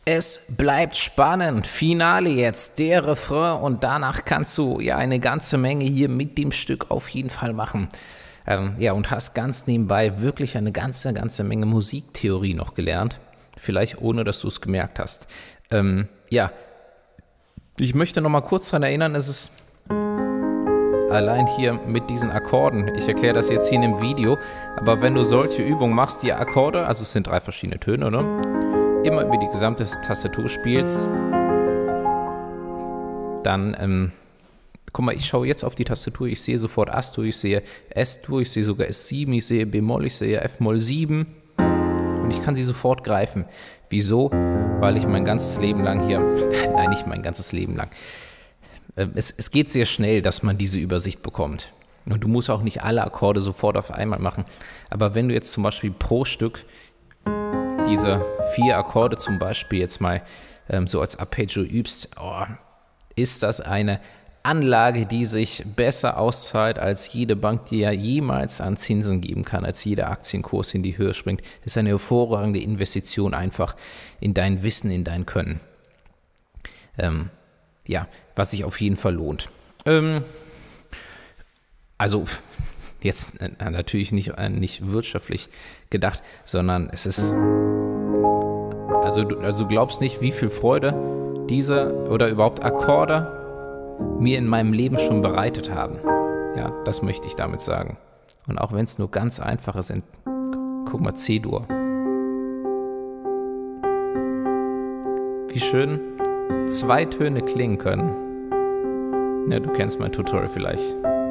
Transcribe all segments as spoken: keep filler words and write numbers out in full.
Es bleibt spannend. Finale jetzt, der Refrain und danach kannst du ja eine ganze Menge hier mit dem Stück auf jeden Fall machen. Ähm, ja, und hast ganz nebenbei wirklich eine ganze, ganze Menge Musiktheorie noch gelernt. Vielleicht ohne, dass du es gemerkt hast. Ähm, ja, ich möchte noch mal kurz daran erinnern, es ist allein hier mit diesen Akkorden, ich erkläre das jetzt hier in dem Video, aber wenn du solche Übungen machst, die Akkorde, also es sind drei verschiedene Töne, ne? Immer über die gesamte Tastatur spielst, dann, ähm, guck mal, ich schaue jetzt auf die Tastatur, ich sehe sofort As-Dur, ich sehe S-Dur, ich sehe sogar S sieben, ich sehe B-Moll, ich sehe F-Moll sieben und ich kann sie sofort greifen. Wieso? Weil ich mein ganzes Leben lang hier, nein, nicht mein ganzes Leben lang, es, es geht sehr schnell, dass man diese Übersicht bekommt. Und du musst auch nicht alle Akkorde sofort auf einmal machen, aber wenn du jetzt zum Beispiel pro Stück diese vier Akkorde zum Beispiel jetzt mal ähm, so als Arpeggio übst, oh, ist das eine Anlage, die sich besser auszahlt als jede Bank, die ja jemals an Zinsen geben kann, als jeder Aktienkurs in die Höhe springt. Das ist eine hervorragende Investition einfach in dein Wissen, in dein Können. Ähm, ja, was sich auf jeden Fall lohnt. Ähm, also jetzt äh, natürlich nicht, äh, nicht wirtschaftlich gedacht, sondern es ist, also du, also du glaubst nicht, wie viel Freude diese oder überhaupt Akkorde mir in meinem Leben schon bereitet haben. Ja, das möchte ich damit sagen. Und auch wenn es nur ganz einfache sind, guck mal, C-Dur. Wie schön zwei Töne klingen können. Ja, du kennst mein Tutorial vielleicht.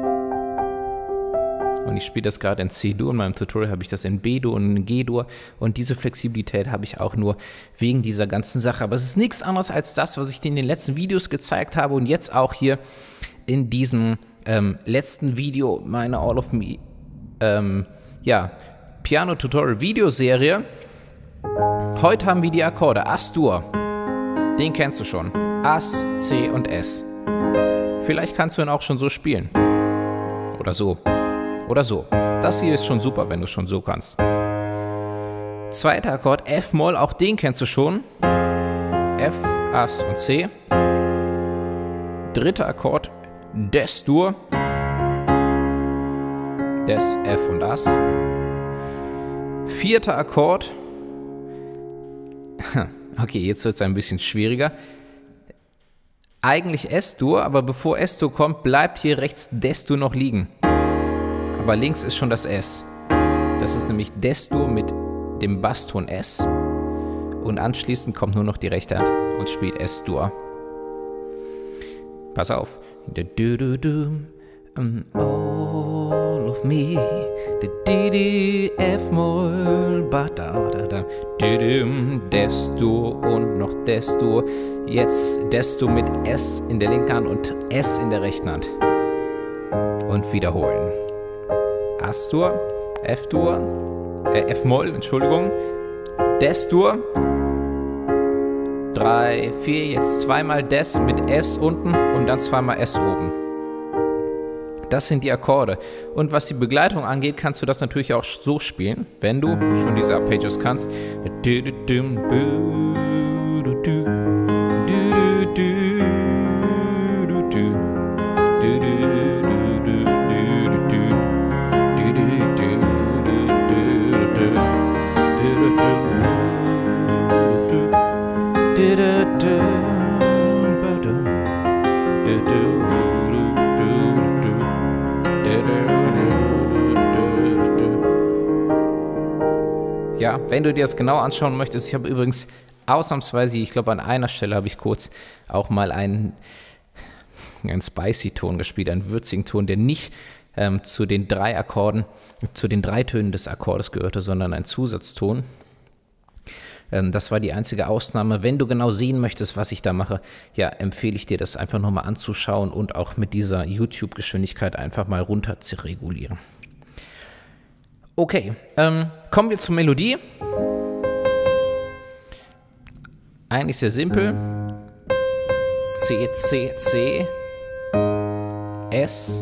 Und ich spiele das gerade in C-Dur. In meinem Tutorial habe ich das in B-Dur und in G-Dur. Und diese Flexibilität habe ich auch nur wegen dieser ganzen Sache. Aber es ist nichts anderes als das, was ich dir in den letzten Videos gezeigt habe. Und jetzt auch hier in diesem ähm, letzten Video meiner All of Me ähm, ja, Piano-Tutorial-Videoserie. Heute haben wir die Akkorde. As-Dur. Den kennst du schon. As, C und S. Vielleicht kannst du ihn auch schon so spielen. Oder so. Oder so. Das hier ist schon super, wenn du schon so kannst. Zweiter Akkord, F-Moll, auch den kennst du schon. F, As und C. Dritter Akkord, Des-Dur. Des, F und As. Vierter Akkord. Okay, jetzt wird es ein bisschen schwieriger. Eigentlich S-Dur, aber bevor S-Dur kommt, bleibt hier rechts Des-Dur noch liegen. Aber links ist schon das S. Das ist nämlich Des-Dur mit dem Basston S. Und anschließend kommt nur noch die rechte Hand und spielt S-Dur. Pass auf. All of me, F-Moll, Des-Dur und noch Des-Dur. Jetzt Des-Dur mit S in der linken Hand und S in der rechten Hand. Und wiederholen. As-Dur, F-Dur, äh, F-Moll, Entschuldigung, Des-Dur, drei, vier, jetzt zweimal Des mit S unten und dann zweimal S oben. Das sind die Akkorde. Und was die Begleitung angeht, kannst du das natürlich auch so spielen, wenn du schon diese Arpeggios kannst. Ja, wenn du dir das genau anschauen möchtest, ich habe übrigens ausnahmsweise, ich glaube an einer Stelle habe ich kurz auch mal einen, einen Spicy-Ton gespielt, einen würzigen Ton, der nicht ähm, zu den drei Akkorden, zu den drei Tönen des Akkordes gehörte, sondern ein Zusatzton. Ähm, das war die einzige Ausnahme. Wenn du genau sehen möchtest, was ich da mache, ja, empfehle ich dir, das einfach nochmal anzuschauen und auch mit dieser YouTube-Geschwindigkeit einfach mal runter zu regulieren. Okay, ähm, kommen wir zur Melodie. Eigentlich sehr simpel. C, C, C, S.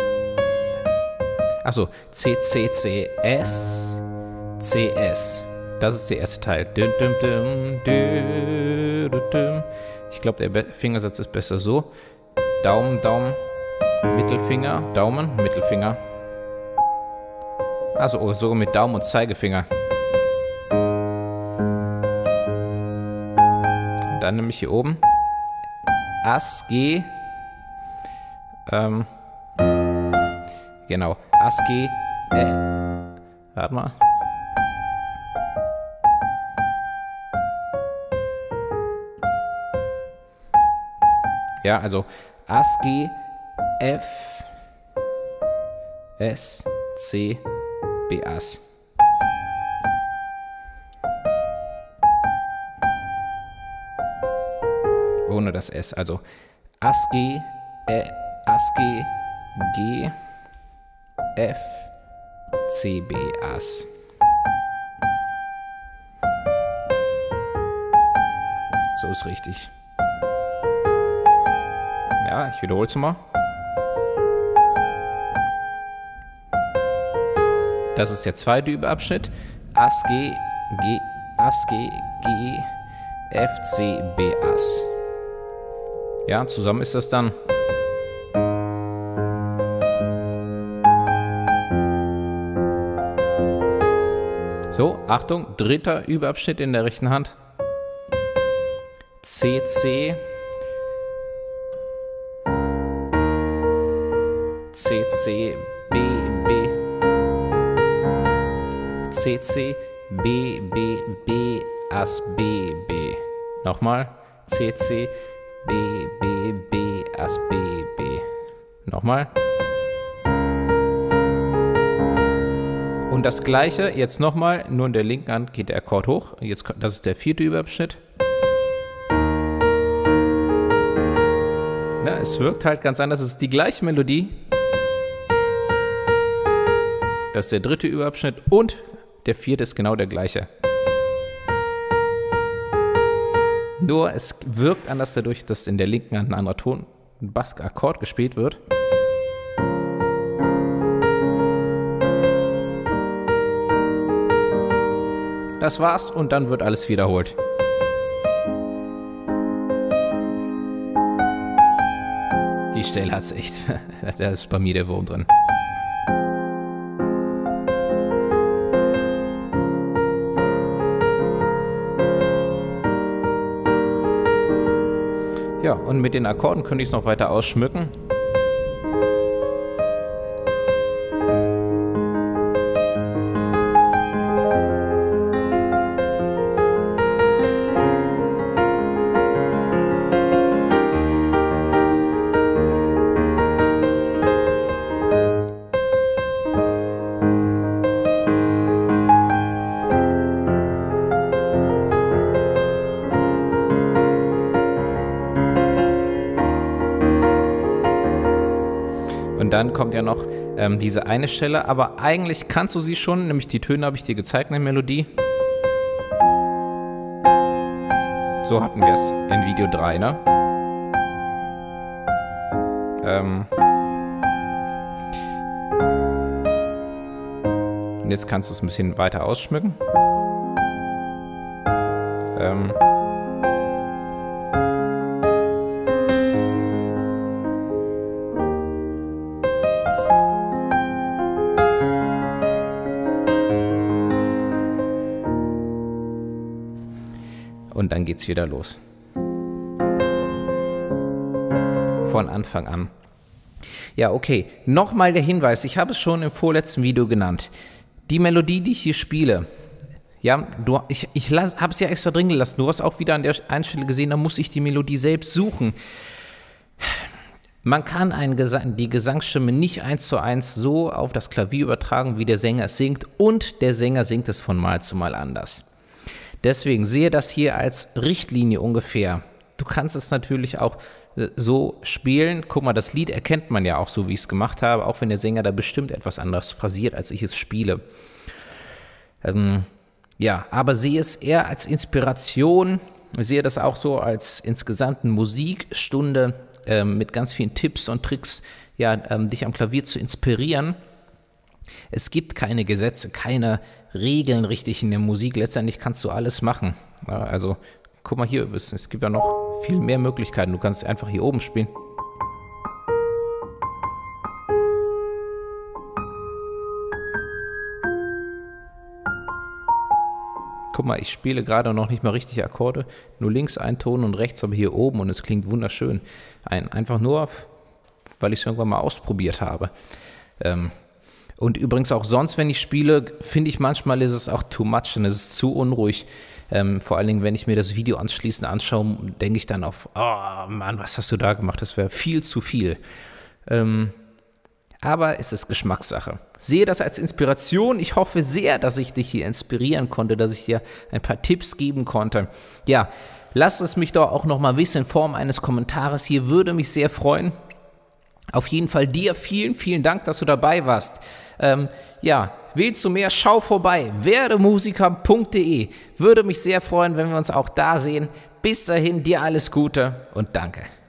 Achso, C, C, C, S, C, S. Das ist der erste Teil. Dum, dum, dum, dum, dum, dum. Ich glaube, der Be Fingersatz ist besser so. Daumen, Daumen, Mittelfinger, Daumen, Mittelfinger. Also oh, sogar mit Daumen und Zeigefinger. Und dann nehme ich hier oben As, G. Ähm, genau. As, G, äh. Warte mal. Ja, also As, G, F, S, C, B, As. Ohne das S. Also As, G, äh, As, G, G, F, C, B, As. So ist richtig. Ja, ich wiederhole es mal. Das ist der zweite Überabschnitt. As, G, G, As, G, G, F, C, B, As. Ja, zusammen ist das dann. So, Achtung, dritter Überabschnitt in der rechten Hand. C, C, C, C, B, B, C, C, B, B, B, As, B, B. Nochmal. C, C, B, B, B, As, B, B. Nochmal. Und das gleiche, jetzt nochmal, nur in der linken Hand geht der Akkord hoch. Jetzt, das ist der vierte Überabschnitt. Ja, es wirkt halt ganz anders, es ist die gleiche Melodie. Das ist der dritte Überabschnitt und der vierte ist genau der gleiche. Nur es wirkt anders dadurch, dass in der linken Hand ein anderer Ton, ein Bassakkord gespielt wird. Das war's und dann wird alles wiederholt. Die Stelle hat's echt. Da ist bei mir der Wurm drin. Ja, und mit den Akkorden könnte ich es noch weiter ausschmücken. Und dann kommt ja noch ähm, diese eine Stelle, aber eigentlich kannst du sie schon, nämlich die Töne habe ich dir gezeigt in der Melodie. So hatten wir es in Video drei, ne? Ähm Und jetzt kannst du es ein bisschen weiter ausschmücken. Ähm Und dann geht's wieder los. Von Anfang an. Ja, okay. Nochmal der Hinweis. Ich habe es schon im vorletzten Video genannt. Die Melodie, die ich hier spiele, ja, du, ich, ich habe es ja extra drin gelassen. Du hast auch wieder an der einen Stelle gesehen, da muss ich die Melodie selbst suchen. Man kann einen Gesang, die Gesangsstimme nicht eins zu eins so auf das Klavier übertragen, wie der Sänger es singt. Und der Sänger singt es von Mal zu Mal anders. Deswegen sehe das hier als Richtlinie ungefähr. Du kannst es natürlich auch äh, so spielen. Guck mal, das Lied erkennt man ja auch so, wie ich es gemacht habe, auch wenn der Sänger da bestimmt etwas anders phrasiert, als ich es spiele. Ähm, ja, aber sehe es eher als Inspiration. Ich sehe das auch so als insgesamt eine Musikstunde ähm, mit ganz vielen Tipps und Tricks, ja, ähm, dich am Klavier zu inspirieren. Es gibt keine Gesetze, keine Regeln richtig in der Musik. Letztendlich kannst du alles machen. Ja, also guck mal hier, es gibt ja noch viel mehr Möglichkeiten. Du kannst einfach hier oben spielen. Guck mal, ich spiele gerade noch nicht mal richtig Akkorde, nur links ein Ton und rechts aber hier oben und es klingt wunderschön. Ein, einfach nur, weil ich es irgendwann mal ausprobiert habe. Ähm, und übrigens auch sonst, wenn ich spiele, finde ich manchmal ist es auch too much und es ist zu unruhig. Ähm, vor allen Dingen, wenn ich mir das Video anschließend anschaue, denke ich dann auf, oh Mann, was hast du da gemacht? Das wäre viel zu viel. Ähm, Aber es ist Geschmackssache. Sehe das als Inspiration. Ich hoffe sehr, dass ich dich hier inspirieren konnte, dass ich dir ein paar Tipps geben konnte. Ja, lass es mich doch auch noch mal wissen in Form eines Kommentares. Hier würde mich sehr freuen. Auf jeden Fall dir vielen, vielen Dank, dass du dabei warst. Ähm, ja, willst du mehr? Schau vorbei. werdemusiker punkt de. Würde mich sehr freuen, wenn wir uns auch da sehen. Bis dahin, dir alles Gute und danke.